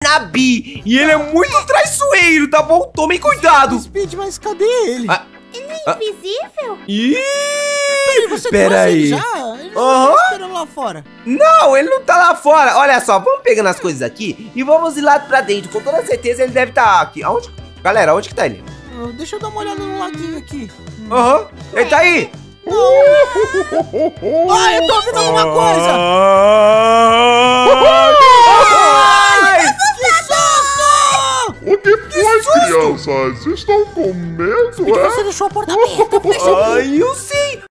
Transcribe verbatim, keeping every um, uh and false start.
Nabi. E ele é muito traiçoeiro, tá bom? Tomem cuidado. Speed, mas cadê ele? Ah, Ele é invisível? Ih, Peraí, você pera trouxe ele aí. já? Ele não Aham. tá esperando lá fora. Não, ele não tá lá fora. Olha só, vamos pegando as coisas aqui e vamos ir lá pra dentro. Com toda certeza ele deve estar aqui. Aonde? Galera, onde que tá ele? Ah, deixa eu dar uma olhada no laguinho aqui. Aham, ele tá aí. Ah, eu tô ouvindo alguma coisa. Ai, Que susto! O que foi, crianças? Estão com medo, Speed, é? você deixou a porta aberta. Fecha aí. ai, eu